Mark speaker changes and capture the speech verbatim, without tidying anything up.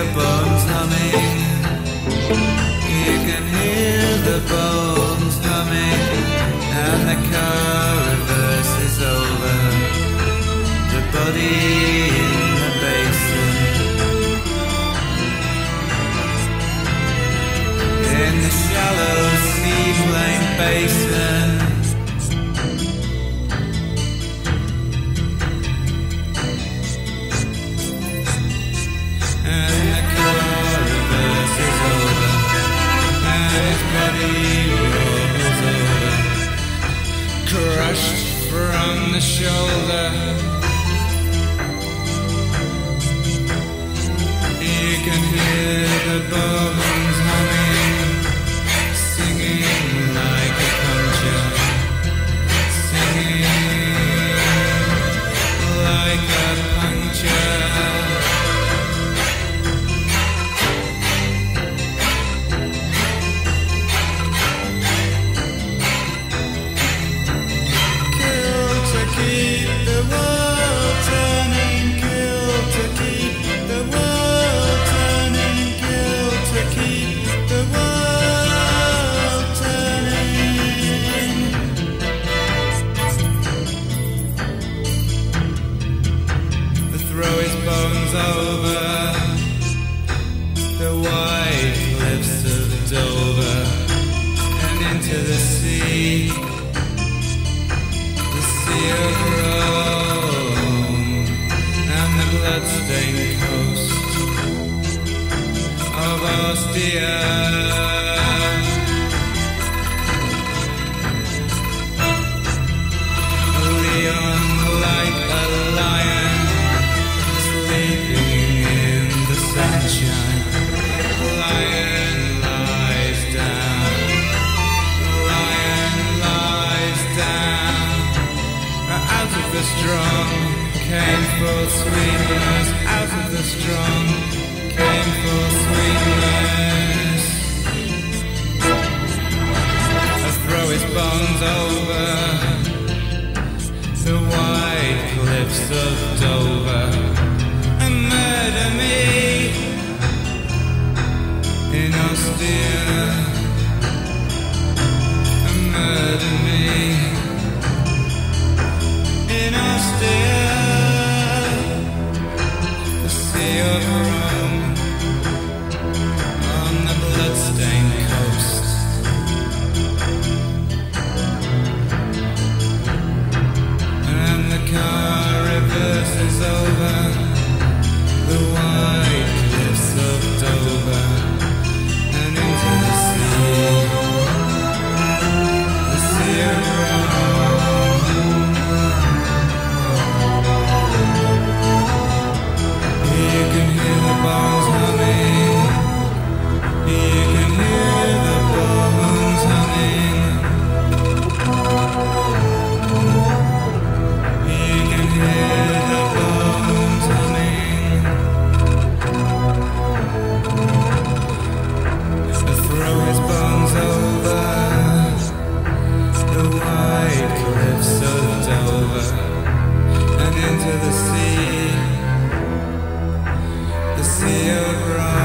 Speaker 1: bones humming. You can hear the bones humming, and the car reverses over the body in the basin. In the shallow seaplane basin, and the car reverses over, and his body rolls over, crushed from the shoulder. You can hear the bones humming, singing like a puncture, singing like a puncture. Kill to keep the world turning, kill to keep the world turning, kill to keep the world turning. To throw his bones over the white cliffs of Dover and into the sea, the sea of Rome, and the bloodstained coast of Ostia. Leon like a lion, sleeping in the sunshine. Lion lies down, lion lies down. Out of the strong came forth sweetness, out of the strong came forth sweetness. I throw his bones over the white cliffs of Dover and murder me in Ostia, and murder me in Ostia, the sea of Rome, on the bloodstained coast. And the car reverses over the white cliffs of Dover and into the sea, the sea of Rome. You can hear the bones humming, you can hear the bones humming, you can hear the bones humming. To throw his bones over the white cliffs of Dover and into the sea, the sea of Rome.